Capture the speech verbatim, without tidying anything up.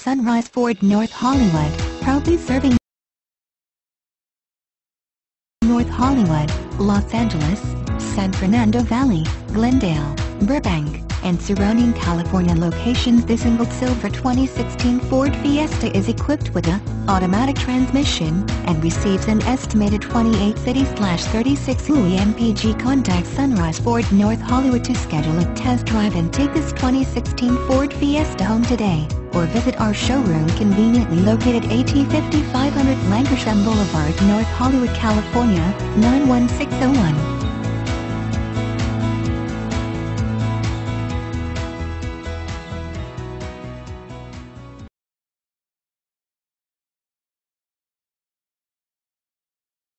Sunrise Ford North Hollywood, proudly serving North Hollywood, Los Angeles, San Fernando Valley, Glendale, Burbank, and surrounding California locations. This single silver twenty sixteen Ford Fiesta is equipped with a automatic transmission and receives an estimated twenty-eight city slash thirty-six U E M P G. Contact Sunrise Ford North Hollywood to schedule a test drive and take this twenty sixteen Ford Fiesta home today, or visit our showroom conveniently located at fifty-five hundred Lankershim Boulevard, North Hollywood, California, nine one six zero one.